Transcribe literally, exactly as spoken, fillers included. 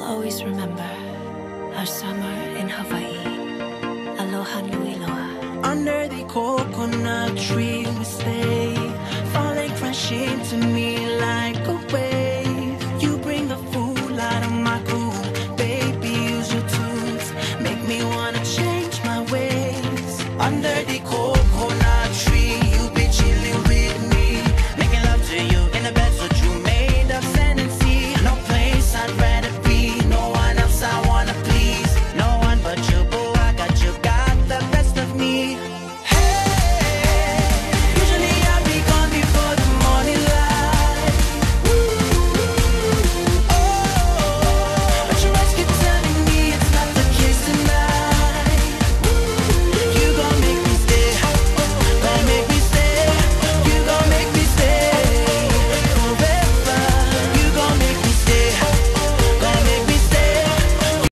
always remember our summer in Hawaii. Aloha nui loa. Under the coconut tree we stay, falling crashing to me like